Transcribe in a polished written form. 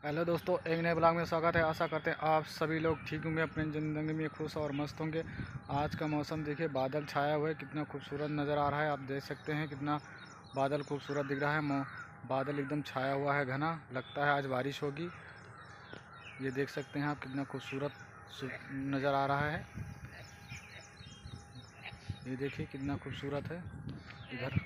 Hello दोस्तों, एक नए ब्लॉग में स्वागत है। आशा करते हैं आप सभी लोग ठीक होंगे, अपनी ज़िंदगी में खुश और मस्त होंगे। आज का मौसम देखिए, बादल छाया हुआ है, कितना खूबसूरत नज़र आ रहा है। आप देख सकते हैं कितना बादल खूबसूरत दिख रहा है। बादल एकदम छाया हुआ है, घना। लगता है आज बारिश होगी। ये देख सकते हैं आप, कितना खूबसूरत नज़र आ रहा है। ये देखिए कितना खूबसूरत है। इधर